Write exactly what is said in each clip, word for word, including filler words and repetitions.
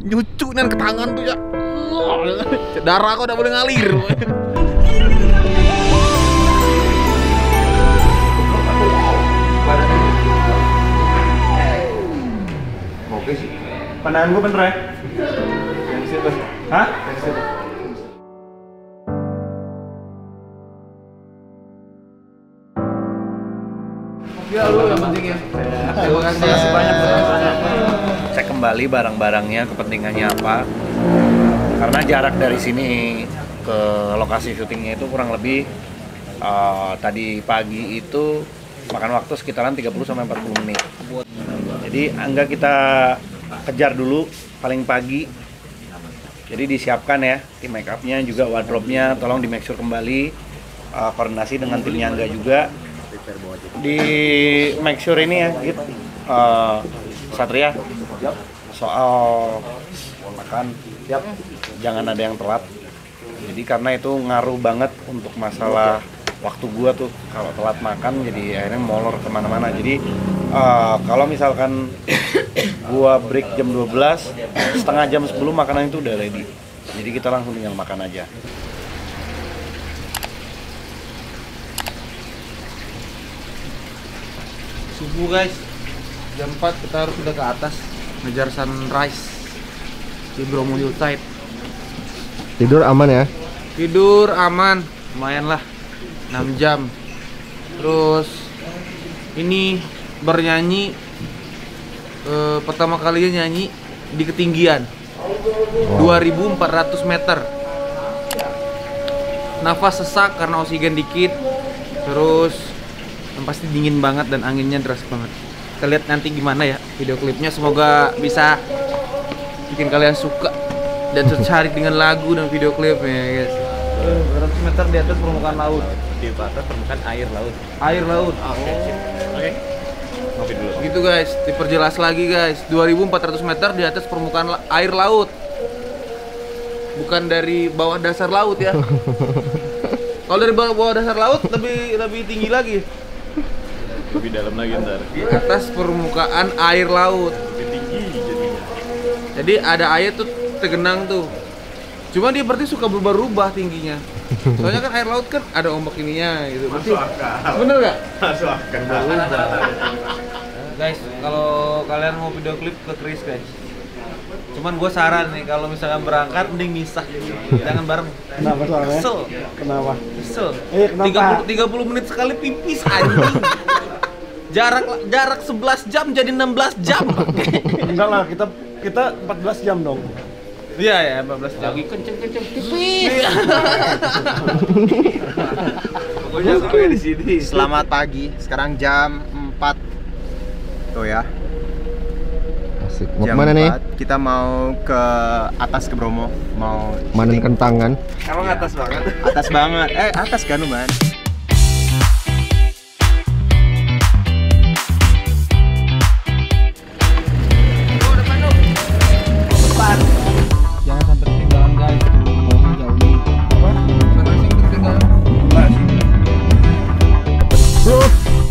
nyucuk nih ke tangan tuh ya. Darah kok udah boleh ngalir. Oke sih. Pandangan gue bener ya? Yang situ. Hah? Yang situ. Ya lu yang penting ya. Terima kasih banyak buat Cek kembali barang-barangnya, kepentingannya apa. Karena jarak dari sini ke lokasi syutingnya itu kurang lebih uh, tadi pagi itu makan waktu sekitaran tiga puluh sampai empat puluh menit. Jadi enggak kita kejar dulu paling pagi. Jadi disiapkan ya tim make up-nya juga wardrobe-nya, tolong di make sure kembali, uh, koordinasi dengan timnya enggak juga. Di make sure ini ya gitu. Uh, Satria soal makan jangan ada yang telat. Jadi karena itu ngaruh banget untuk masalah waktu gua tuh, kalau telat makan jadi akhirnya molor kemana-mana. Jadi uh, kalau misalkan gua break jam dua belas, setengah jam sebelum makanan itu udah ready. Jadi kita langsung tinggal makan aja. subuh guys, jam empat kita harus sudah ke atas ngejar sunrise di Bromo Hillside. Tidur aman ya? Tidur aman, lumayan lah, enam jam. Terus ini bernyanyi eh, pertama kalinya nyanyi di ketinggian dua ribu empat ratus meter. Nafas sesak karena oksigen dikit. Terus yang pasti dingin banget dan anginnya deras banget. Kita lihat nanti gimana ya video klipnya, semoga bisa bikin kalian suka dan tertarik dengan lagu dan video klipnya guys. dua ratus meter di atas permukaan laut. Di atas permukaan air laut. Air laut. Oke. Okay. Oke. Okay. Ngopi dulu. Gitu guys, diperjelas lagi guys. dua ribu empat ratus meter di atas permukaan la air laut. Bukan dari bawah dasar laut ya. Kalau dari bawah, bawah dasar laut lebih lebih tinggi lagi. Lebih dalam lagi ntar. Di atas permukaan air laut. Lebih tinggi jadinya. Jadi ada air tuh tergenang tuh. Cuma dia berarti suka berubah-ubah tingginya. Soalnya kan air laut kan ada ombak ininya gitu. Berarti bener nggak? Masuk akal. Guys, kalau kalian mau video klip ke Chris guys. Cuman gue saran nih kalau misalkan berangkat mending misah. Jangan bareng. Kenapa soalnya? Kesel. Kenapa? Kesel. Eh, kenapa? tiga puluh menit sekali pipis anjing. Jarak jarak sebelas jam jadi enam belas jam. Enggak lah, kita kita empat belas jam dong. Iya ya, empat belas jam. Lagi kenceng-kenceng pipis. Pokoknya sampai di sini. Selamat pagi. Sekarang jam empat. Tuh ya. Asik. Mau Jam kemana nih? empat, kita mau ke atas ke Bromo, mau Manen kentangan. Emang atas banget. atas banget. Eh, atas kan, Man? Jangan sampai ketinggalan guys. Pohon jauh nih. Apa? Sana sih ketinggalan. Enggak sih. Bro.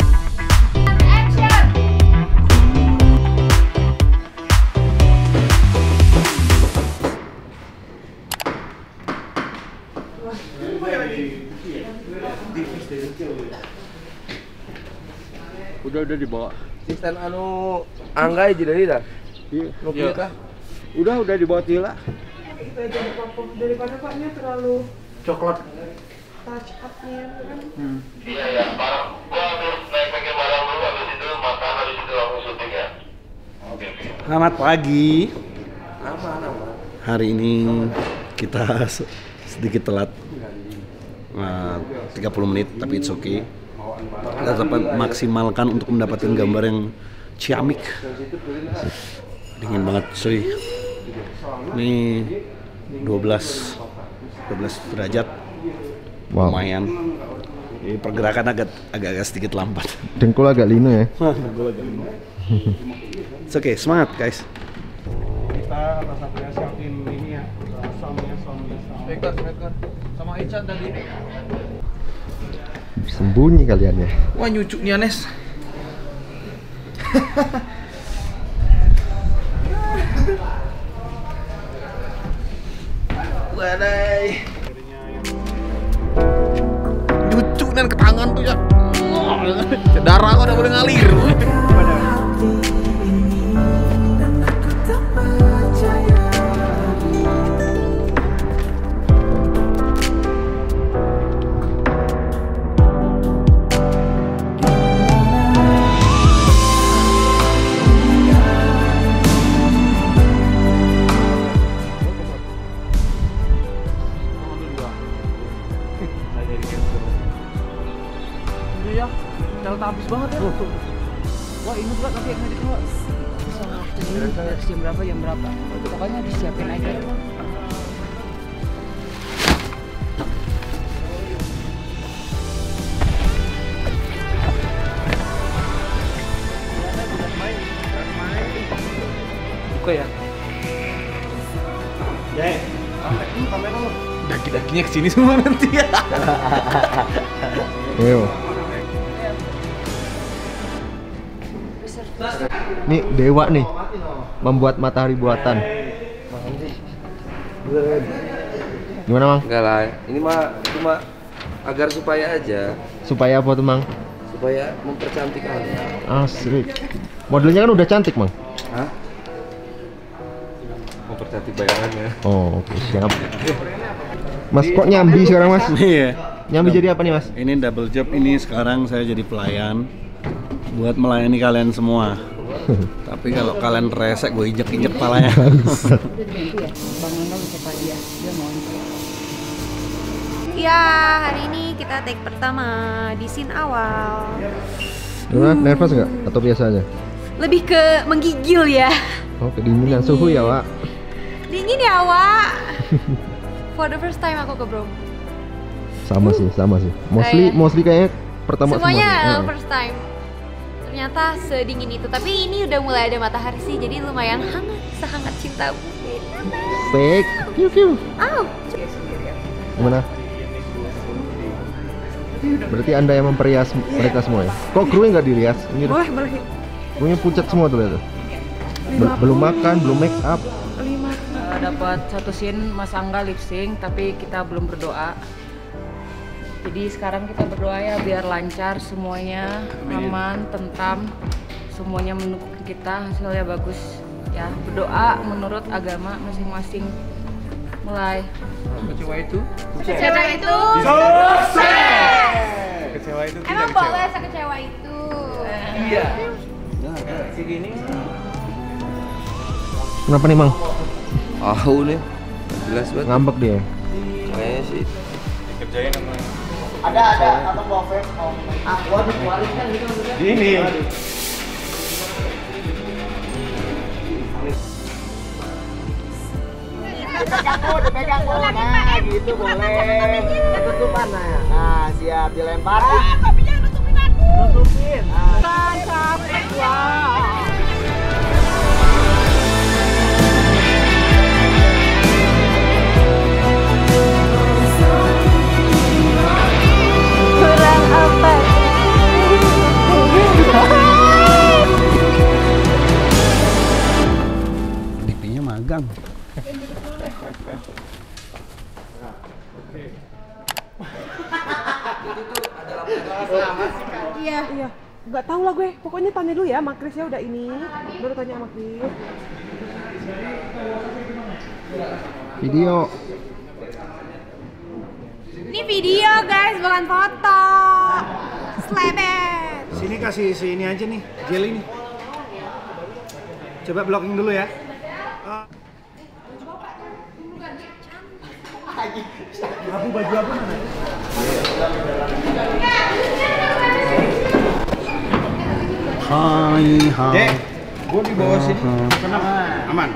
Udah udah dibawa. Sistem anu anggai jadi dah. Iya. Nuki kah? Udah udah dibawa Tila. Daripada paknya terlalu Coklat. touch up-nya kan. Iya ya, barang gua ambil naik pakai barang dulu, habis itu makan, habis itu langsung syuting ya. Oke oke. Selamat pagi. Aman aman. Hari ini kita sedikit telat. Nah, tiga puluh menit tapi it's okay. Kita dapat maksimalkan untuk mendapatkan gambar yang ciamik. Dingin banget cuy. Ini dua belas derajat. Wow. Lumayan. Ini pergerakan agak agak sedikit lambat. Dengkul agak lino ya. Dengkul agak lino. It's okay, semangat guys. Kita atas satunya siapin ini ya. Soundnya, soundnya, sound. Speaker, speaker. Sama Ican tadi. Sembunyi kalian ya. Wah nyucuk nih Anes. badai. Lucu dan ke tangan tuh ya. Darah kok udah boleh ngalir. Ya, terlalu habis banget ya. Wah, ini berat nanti yang ngedit Wak. Waktunya jam berapa jam berapa? Pokoknya disiapin aja. Buka ya. Jai, kamera lu. Daki-dakinya kesini semua nanti ya. Ayo. Nih dewa nih, membuat matahari buatan. Gimana Mang? Enggak lah, ini mah cuma agar supaya aja, Supaya apa tuh Mang? supaya mempercantik kalian. Asik. Modelnya kan udah cantik Mang. Hah? Mempercantik bayangannya. Oh oke siap. Mas kok nyambi sekarang Mas? Iya. Nyambi jadi apa nih Mas? Ini double job, ini sekarang saya jadi pelayan buat melayani kalian semua. Tapi kalau kalian resek, gue injek-injek palanya. Ya, hari ini kita take pertama di scene awal. Gimana? Nervous nggak? Atau biasa aja? Lebih ke menggigil ya. Oh kedinginan suhu ya Wak? Dingin ya, Wak. For the first time aku ke Bromo. Sama sih, sama sih. Mostly, Kayak- mostly kayaknya pertama Semuanya semua. Heeh. first time. Ternyata sedingin itu. Tapi ini udah mulai ada matahari sih, jadi lumayan hangat, sehangat cintamu. Fake. Kiu kiu. Au. Gimana? Berarti Anda yang memperias mereka semua ya? Kok krunya nggak dirias? Ini Boleh, boleh. krunya pucat semua tuh lihat tuh. Bel- belum makan, belum make up. Lima. Uh, dapat satu scene Mas Angga lip sync tapi kita belum berdoa. Jadi sekarang kita berdoa ya biar lancar semuanya, aman, tentram, semuanya mendukung kita, hasilnya bagus ya. Berdoa menurut agama masing-masing. Mulai. Kecewa itu. Kecewa itu. Kecewa itu Emang boleh sekecewa itu. Iya. Nah, kayak segini. Kenapa nih Mang? Tahu nih, jelas banget. Ngambek dia. Kayaknya sih. Kerjain sama Ada ada apa mau vape mau aku habis waris kan gitu maksudnya. ini. Dipegang Bu, dipegang Bu. Nah, gitu boleh. Ketutupan nah. Nah, siap dilempar. Tapi jangan tutupin aku. Tutupin. Nah, sampai wah. Kurang apa? Pipinya magang. Iya, iya. Nggak tahu lah gue. Pokoknya tanya dulu ya sama Chris ya udah ini. Baru tanya sama Chris. Video. Ini video guys, bukan foto. Slebet. Sini kasih si ini aja nih, gel ini. Coba blocking dulu ya. Abu baju apa mana? Hai, hai. Dek, gua di bawah sini. Kenapa? Aman.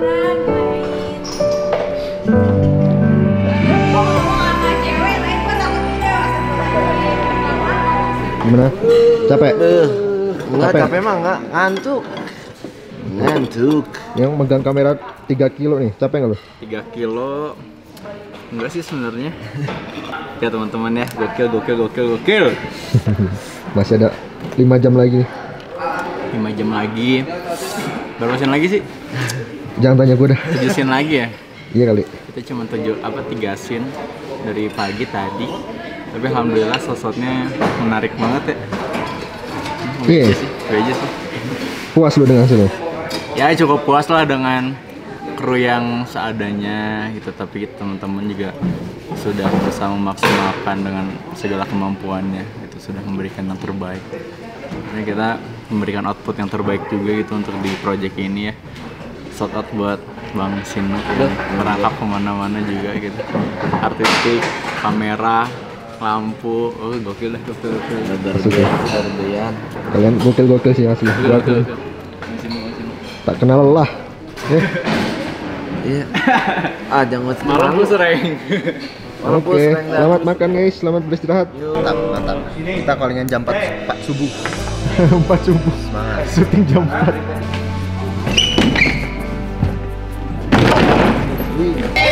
Gimana? Capek? Enggak Capek? capek mah enggak ngantuk. Ngantuk. Yang megang kamera tiga kilo nih, capek nggak lo? tiga kilo. Enggak sih sebenarnya. Ya teman-teman ya, gokil gokil gokil gokil. Masih ada lima jam lagi nih. lima jam lagi. Berapa sen lagi sih? Jangan tanya gue dah. tujuh sen lagi ya? Iya kali. Kita cuma tujuh apa tiga scene dari pagi tadi. Tapi alhamdulillah shot-shotnya menarik banget ya. Iya. Sih, gue aja sih. Puas lu dengan hasilnya? Ya cukup puas lah dengan kru yang seadanya gitu, tapi teman-teman juga sudah berusaha memaksimalkan dengan segala kemampuannya, itu sudah memberikan yang terbaik. Ini kita memberikan output yang terbaik juga gitu untuk di project ini ya. Shout out buat Bang Sinu yang merangkap kemana-mana juga gitu. Artistik, kamera, lampu, oh gokil lah, gokil gokil. Berlian. Kalian gokil-gokil sih asli. Gokil. Tak kenal lelah. Eh. Iya. Ah jangan malam pun sering. Oke, selamat makan guys, selamat beristirahat. Mantap, mantap. Kita callingan jam empat, empat subuh. empat subuh. Semangat. Syuting jam empat. Wih.